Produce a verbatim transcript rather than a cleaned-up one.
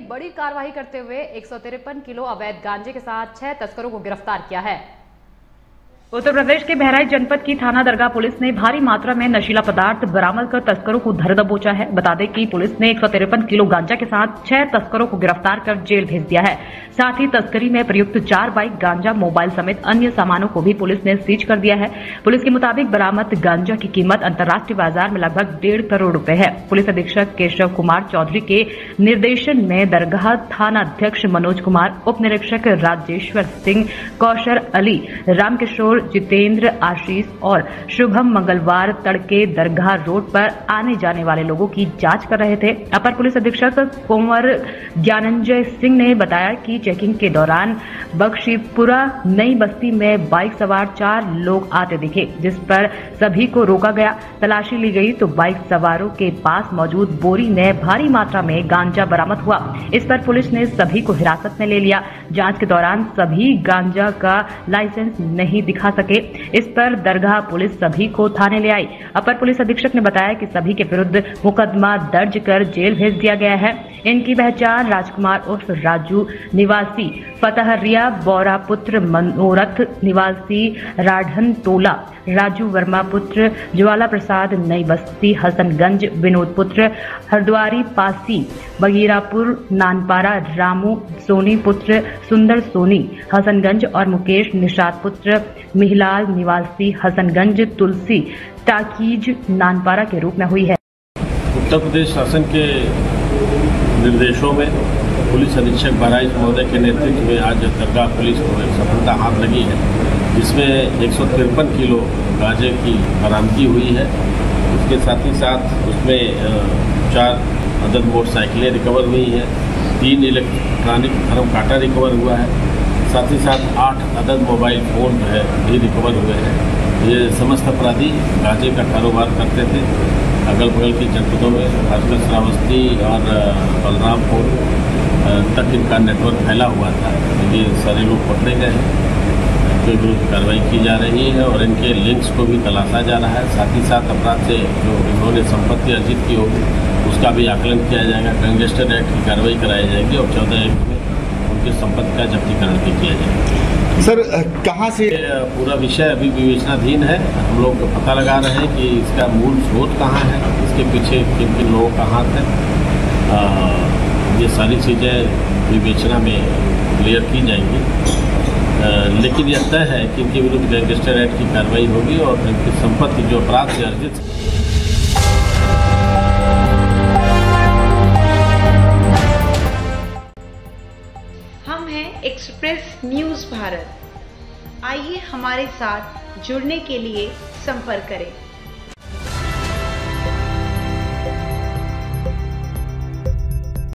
बड़ी कार्रवाई करते हुए एक सौ तिरपन किलो अवैध गांजे के साथ छह तस्करों को गिरफ्तार किया है। उत्तर प्रदेश के बहराइच जनपद की थाना दरगाह पुलिस ने भारी मात्रा में नशीला पदार्थ बरामद कर तस्करों को धर दबोचा है। बता दें कि पुलिस ने एक सौ तिरपन किलो गांजा के साथ छह तस्करों को गिरफ्तार कर जेल भेज दिया है। साथ ही तस्करी में प्रयुक्त चार बाइक, गांजा, मोबाइल समेत अन्य सामानों को भी पुलिस ने सीज कर दिया है। पुलिस के मुताबिक बरामद गांजा की कीमत अंतर्राष्ट्रीय बाजार में लगभग डेढ़ करोड़ रुपए है। पुलिस अधीक्षक केशव कुमार चौधरी के निर्देशन में दरगाह थाना अध्यक्ष मनोज कुमार, उप निरीक्षक राजेश्वर सिंह, कौशर अली, रामकिशोर, जितेंद्र, आशीष और शुभम मंगलवार तड़के दरगाह रोड पर आने जाने वाले लोगों की जांच कर रहे थे। अपर पुलिस अधीक्षक कुंवर ज्ञानंजय सिंह ने बताया कि चेकिंग के दौरान बख्शीपुरा नई बस्ती में बाइक सवार चार लोग आते दिखे, जिस पर सभी को रोका गया। तलाशी ली गई तो बाइक सवारों के पास मौजूद बोरी में भारी मात्रा में गांजा बरामद हुआ। इस पर पुलिस ने सभी को हिरासत में ले लिया। जांच के दौरान सभी गांजा का लाइसेंस नहीं दिखा सके। इस पर दरगाह पुलिस सभी को थाने ले आई। अपर पुलिस अधीक्षक ने बताया कि सभी के विरुद्ध मुकदमा दर्ज कर जेल भेज दिया गया है। इनकी पहचान राजकुमार उर्फ राजू निवासी फतहरिया, बौरा पुत्र मनोरथ निवासी राढ़न टोला, राजू वर्मा पुत्र ज्वाला प्रसाद नई बस्ती हसनगंज, विनोद पुत्र हरद्वारी पासी बगीरापुर नानपारा, रामू सोनी पुत्र सुंदर सोनी हसनगंज और मुकेश निषाद पुत्र मिहिलाल निवासी हसनगंज तुलसी ताकीज नानपारा के रूप में हुई है। उत्तर प्रदेश शासन के निर्देशों में पुलिस अधीक्षक बहराइच महोदय के नेतृत्व में आज दरगाह पुलिस को एक सफलता हाथ लगी है, जिसमें एक सौ तिरपन किलो गांजे की बरामदगी हुई है। इसके साथ ही साथ उसमें चार अदद मोटरसाइकिलें रिकवर हुई हैं, तीन इलेक्ट्रॉनिक थर्म काटा रिकवर हुआ है, साथ ही साथ आठ अदद मोबाइल फ़ोन है भी रिकवर हुए हैं। ये समस्त अपराधी गांजे का कारोबार करते थे। अगल बगल की जनपदों में खासकर श्रावस्ती और बलरामपुर तक इनका नेटवर्क फैला हुआ था। ये सारे लोग पकड़े गए हैं, इनके विरुद्ध कार्रवाई की जा रही है और इनके लिंक्स को भी तलाशा जा रहा है। साथ ही साथ अपराध से जो इन्होंने संपत्ति अर्जित की होगी उसका भी आकलन किया जाएगा। गैंगस्टर एक्ट की कार्रवाई कराई जाएगी और चौदह एक्ट में उनकी संपत्ति का जब्तीकरण भी किया जाएगा। सर, कहाँ से पूरा विषय अभी विवेचनाधीन है। हम लोग पता लगा रहे हैं कि इसका मूल स्रोत कहाँ है, इसके पीछे किन किन लोगों का हाथ है। आ, ये सारी चीज़ें विवेचना में क्लियर की जाएंगी, आ, लेकिन यह तय है कि इनके विरुद्ध गैंगस्टर एक्ट की कार्रवाई होगी और इनकी संपत्ति जो अपराध से अर्जित। हम हैं एक्सप्रेस न्यूज़ भारत। आइए हमारे साथ जुड़ने के लिए संपर्क करें।